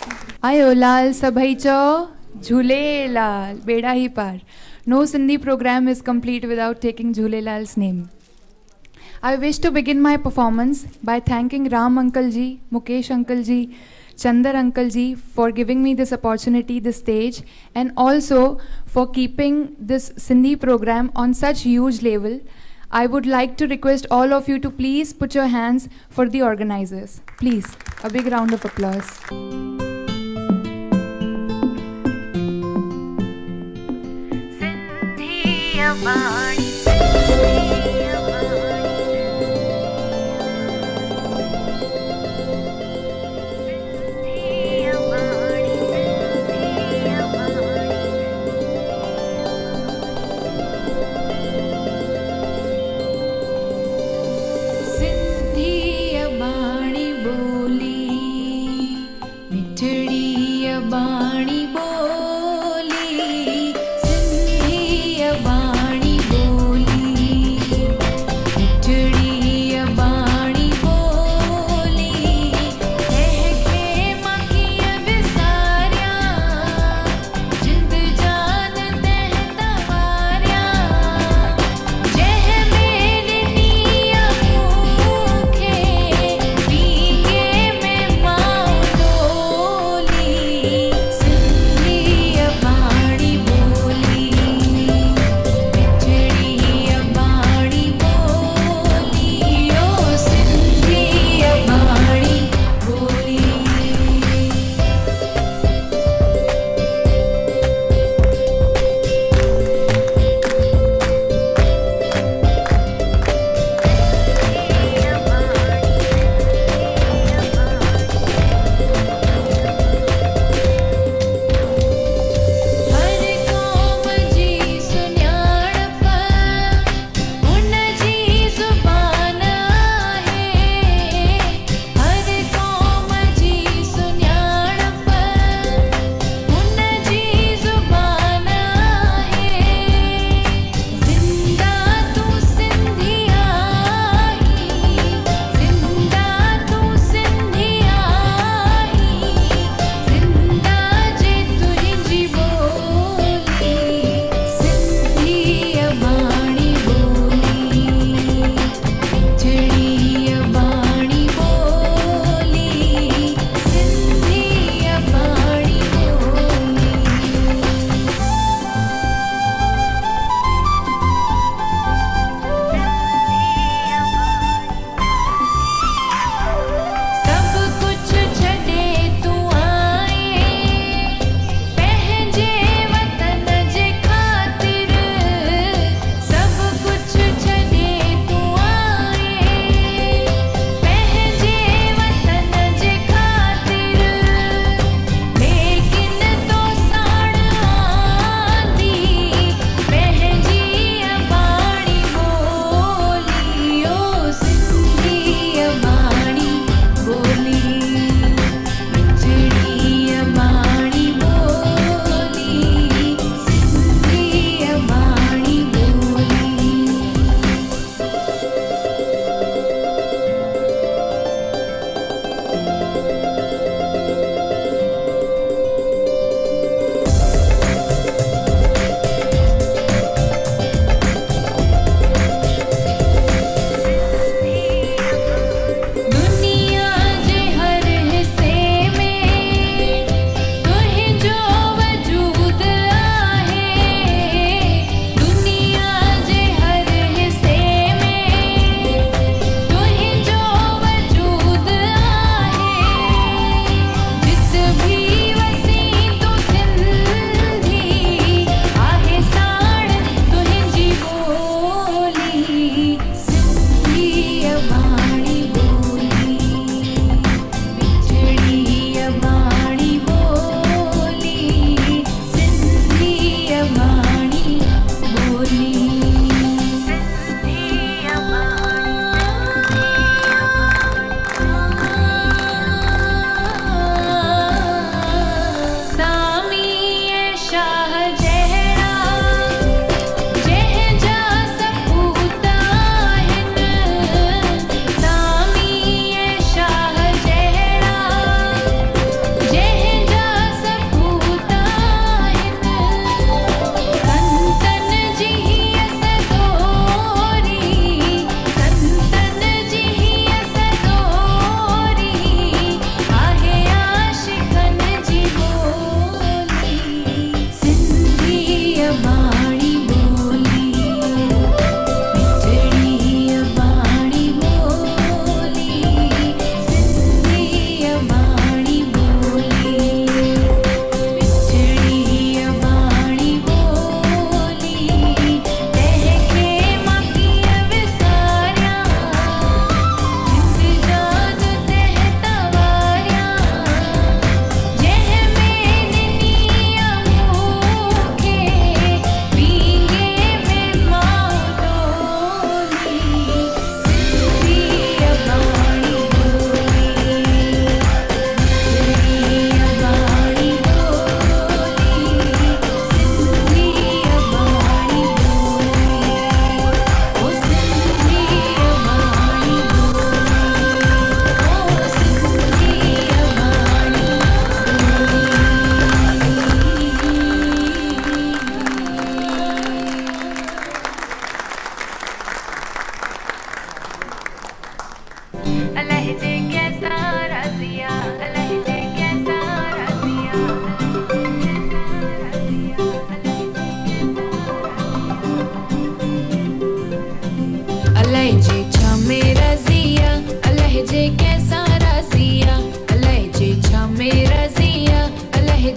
आयो लाल सभई चो झूलेलाल बेड़ा ही पार. No Sindhi program is complete without taking Jhulelal's name. I wish to begin my performance by thanking Ram Uncle Ji, Mukesh Uncle Ji, Chandar Uncle Ji for giving me this opportunity, this stage, and also for keeping this Sindhi program on such huge level. I would like to request all of you to please put your hands for the organizers. Please, a big round of applause.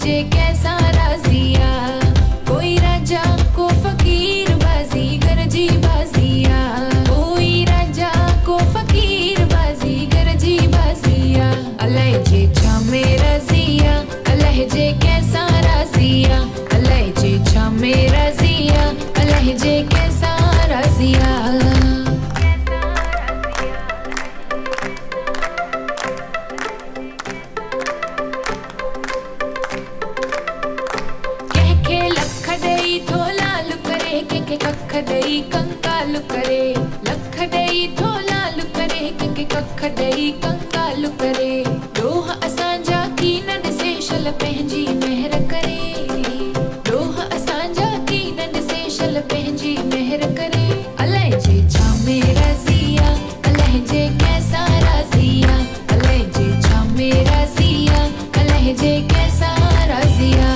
लहजे कैसा राजिया, कोई राजा को फकीर बाजी गरजी बाजिया, कोई राजा को फकीर बाजी गरजी बाजिया, लहजे छमे रजिया, लहजे कैसा राजिया, लहजे छमे रजिया, लहजे कैसा राजिया। के कख दई कंगालु करे, लख दई थोलालु करे के कख दई कंगालु करे, डोह असांजा की न ॾिसे शल पंहिंजी महर करे, डोह असांजा की न ॾिसे शल पंहिंजी महर करे, अलहजे छा मेरा ज़िया, अलहजे कैसा राज़िया, अलहजे छा मेरा ज़िया, अलहजे कैसा राज़िया।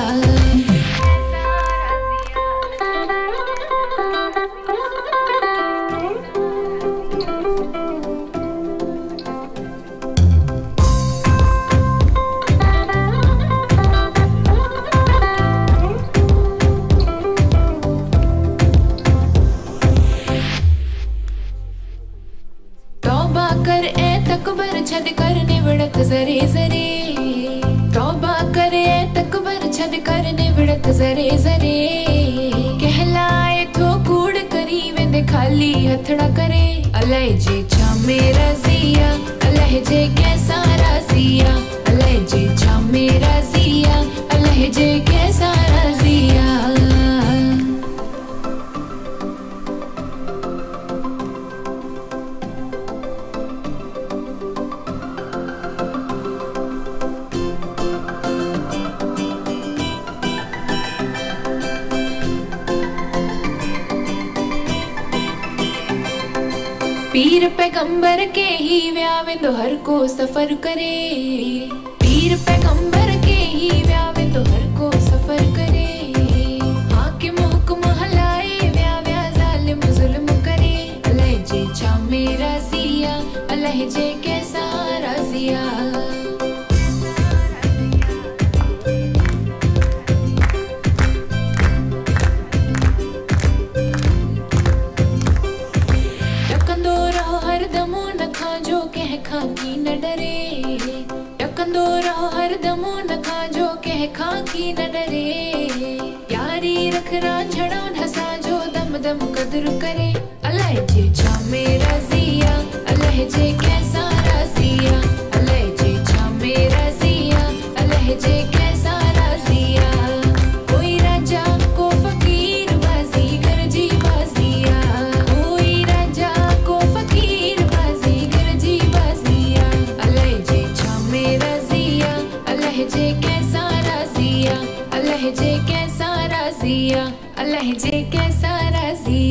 छद कर निवड़त जरे जरे, तौबा करे तकबर छद कर निवड़त जरे जरे, कहलाए थो कूड़ करी वेंदे खाली हथड़ा करे, अलहजे छा मेरा ज़िया, अलहजे कैसा राज़िया, अलहजे छा मेरा ज़िया, अलहजे कैसा राज़िया। पीर पैगंबर के ही व्यावे तो हर को सफर करे, पीर पैगंबर के ही व्यावे तो हर को सफर करे, हाकिम हुक्म हलाए व्याव्या जालिम जुल्म करे, अलहजे छा मेरा ज़िया, अलहजे कैसा राज़िया। खाकी न डरे, टकंदो रहो हर दमो न खाजो कह खाकी न डरे, यारी रख रांझणो ढसा जो दम दम कदर करे, अलहजे छा मेरा ज़िया, अलहजे कैसा राज़िया, अलहजे छा मेरा ज़िया, अलहजे कैसा राज़िया, कोई राजा को फकीर बाजी गरजी बाजिया, कोई राजा को फकीर बाजी गरजी बाजिया, अलहजे छा मेरा ज़िया, अलहजे कैसा राज़िया, अलहजे कैसा राज़िया, अलहजे कैसा राज़िया।